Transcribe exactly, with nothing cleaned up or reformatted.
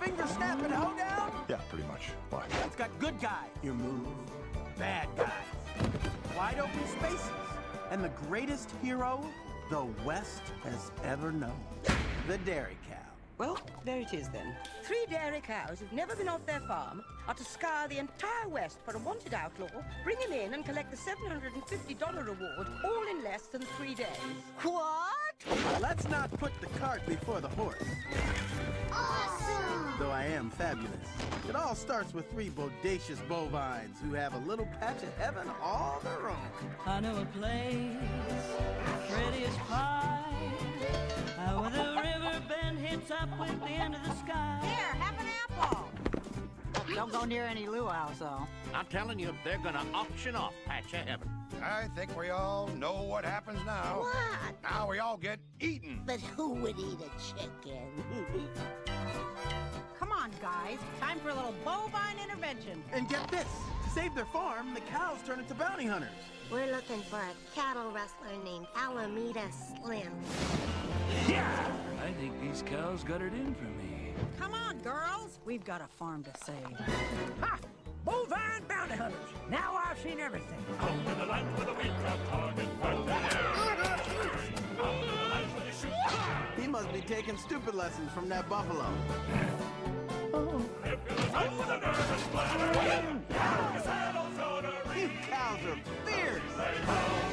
finger snap and hoedown? Yeah, pretty much. Why? It's got good guys, you move. Bad guys. Wide open spaces. And the greatest hero the West has ever known. The dairy cow. Well, there it is then. Three dairy cows who've never been off their farm are to scour the entire West for a wanted outlaw, bring him in and collect the seven hundred fifty dollar reward, all in less than three days. What? Let's not put the cart before the horse. Awesome! Though I am fabulous. It all starts with three bodacious bovines who have a little patch of heaven all their own. I know a place, prettiest pie, uh, where the river bend hits up with the end of the sky. Here, have an apple. Don't go near any luau's, though. I'm telling you, they're gonna auction off Patch of Heaven. I think we all know what happens now. What? Now we all get eaten. But who would eat a chicken? Come on, guys. Time for a little bovine intervention. And get this, to save their farm, the cows turn into bounty hunters. We're looking for a cattle rustler named Alameda Slim. Yeah! I think these cows got it in for me. Come on, girls. We've got a farm to save. Ha! Bovine bounty hunters. Now I've seen everything. Out in the land where the wheat drought target right there. Out in the land where they shoot. He must be taking stupid lessons from that buffalo. If you're the type with a nervous bladder, you saddle thrower. You cows are fierce.